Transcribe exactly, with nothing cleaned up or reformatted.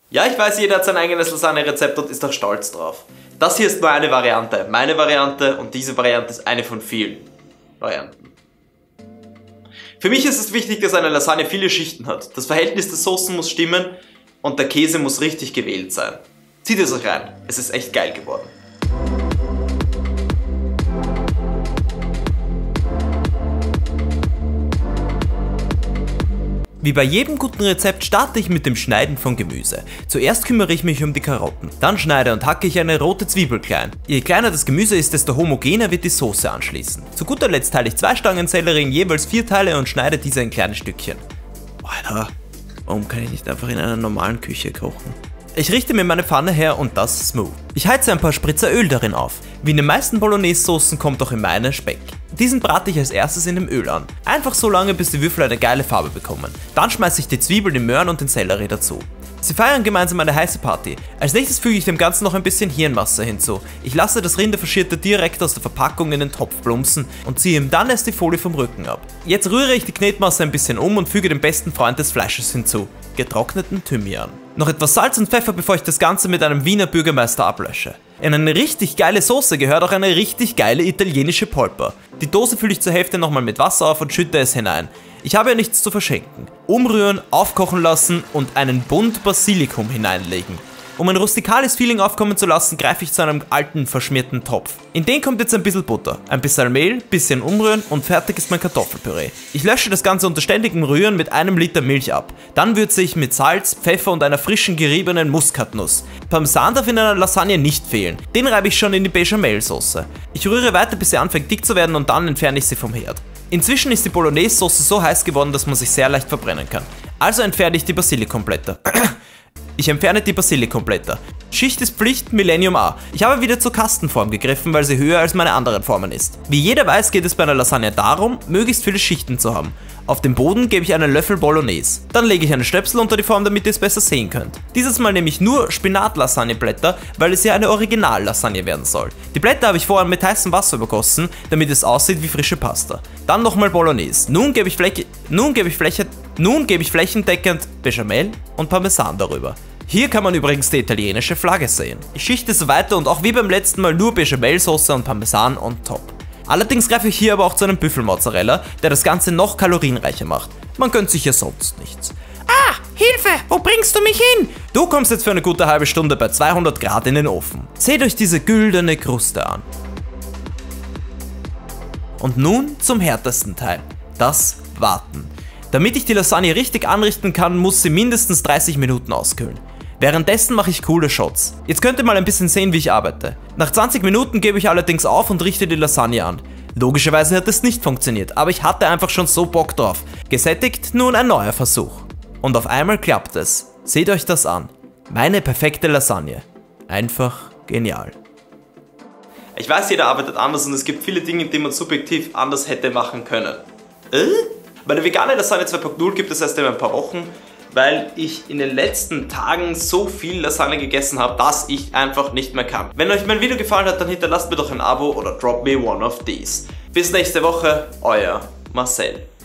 Ja, ich weiß, jeder hat sein eigenes Lasagne-Rezept und ist auch stolz drauf. Das hier ist nur eine Variante, meine Variante, und diese Variante ist eine von vielen Varianten. Für mich ist es wichtig, dass eine Lasagne viele Schichten hat. Das Verhältnis der Soßen muss stimmen und der Käse muss richtig gewählt sein. Zieht es euch rein, es ist echt geil geworden. Wie bei jedem guten Rezept starte ich mit dem Schneiden von Gemüse. Zuerst kümmere ich mich um die Karotten. Dann schneide und hacke ich eine rote Zwiebel klein. Je kleiner das Gemüse ist, desto homogener wird die Soße anschließen. Zu guter Letzt teile ich zwei Stangen Sellerie in jeweils vier Teile und schneide diese in kleine Stückchen. Alter, warum kann ich nicht einfach in einer normalen Küche kochen? Ich richte mir meine Pfanne her und das smooth. Ich heize ein paar Spritzer Öl darin auf. Wie in den meisten Bolognese-Soßen kommt auch in meine Speck. Diesen brate ich als erstes in dem Öl an. Einfach so lange, bis die Würfel eine geile Farbe bekommen. Dann schmeiße ich die Zwiebeln, die Möhren und den Sellerie dazu. Sie feiern gemeinsam eine heiße Party. Als nächstes füge ich dem Ganzen noch ein bisschen Hirnmasse hinzu. Ich lasse das Rinderfaschierte direkt aus der Verpackung in den Topf plumpsen und ziehe ihm dann erst die Folie vom Rücken ab. Jetzt rühre ich die Knetmasse ein bisschen um und füge den besten Freund des Fleisches hinzu: getrockneten Thymian. Noch etwas Salz und Pfeffer, bevor ich das Ganze mit einem Wiener Bürgermeister ablösche. In eine richtig geile Soße gehört auch eine richtig geile italienische Polper. Die Dose fülle ich zur Hälfte nochmal mit Wasser auf und schütte es hinein. Ich habe ja nichts zu verschenken. Umrühren, aufkochen lassen und einen Bund Basilikum hineinlegen. Um ein rustikales Feeling aufkommen zu lassen, greife ich zu einem alten, verschmierten Topf. In den kommt jetzt ein bisschen Butter, ein bisschen Mehl, bisschen umrühren und fertig ist mein Kartoffelpüree. Ich lösche das Ganze unter ständigem Rühren mit einem Liter Milch ab. Dann würze ich mit Salz, Pfeffer und einer frischen geriebenen Muskatnuss. Parmesan darf in einer Lasagne nicht fehlen. Den reibe ich schon in die Bechamel-Soße. Ich rühre weiter, bis sie anfängt dick zu werden, und dann entferne ich sie vom Herd. Inzwischen ist die Bolognese-Soße so heiß geworden, dass man sich sehr leicht verbrennen kann. Also entferne ich die Basilikumblätter. Ich entferne die Basilikumblätter. Schicht ist Pflicht, Millennium A. Ich habe wieder zur Kastenform gegriffen, weil sie höher als meine anderen Formen ist. Wie jeder weiß, geht es bei einer Lasagne darum, möglichst viele Schichten zu haben. Auf dem Boden gebe ich einen Löffel Bolognese. Dann lege ich einen Stöpsel unter die Form, damit ihr es besser sehen könnt. Dieses Mal nehme ich nur Spinat-Lasagneblätter, weil es ja eine Original-Lasagne werden soll. Die Blätter habe ich vorher mit heißem Wasser übergossen, damit es aussieht wie frische Pasta. Dann nochmal Bolognese. Nun gebe ich Fläche, nun gebe ich Fläche, nun gebe ich flächendeckend Bechamel und Parmesan darüber. Hier kann man übrigens die italienische Flagge sehen. Ich schichte so weiter und auch wie beim letzten Mal nur Bechamelsoße und Parmesan on top. Allerdings greife ich hier aber auch zu einem Büffelmozzarella, der das Ganze noch kalorienreicher macht. Man gönnt sich ja sonst nichts. Ah, Hilfe, wo bringst du mich hin? Du kommst jetzt für eine gute halbe Stunde bei zweihundert Grad in den Ofen. Seht euch diese güldene Kruste an. Und nun zum härtesten Teil, das Warten. Damit ich die Lasagne richtig anrichten kann, muss sie mindestens dreißig Minuten auskühlen. Währenddessen mache ich coole Shots. Jetzt könnt ihr mal ein bisschen sehen, wie ich arbeite. Nach zwanzig Minuten gebe ich allerdings auf und richte die Lasagne an. Logischerweise hat es nicht funktioniert, aber ich hatte einfach schon so Bock drauf. Gesättigt, nun ein neuer Versuch. Und auf einmal klappt es. Seht euch das an. Meine perfekte Lasagne. Einfach genial. Ich weiß, jeder arbeitet anders und es gibt viele Dinge, die man subjektiv anders hätte machen können. Äh? Bei der veganen Lasagne zwei punkt null gibt es erst in ein paar Wochen, weil ich in den letzten Tagen so viel Lasagne gegessen habe, dass ich einfach nicht mehr kann. Wenn euch mein Video gefallen hat, dann hinterlasst mir doch ein Abo oder drop me one of these. Bis nächste Woche, euer Marcel.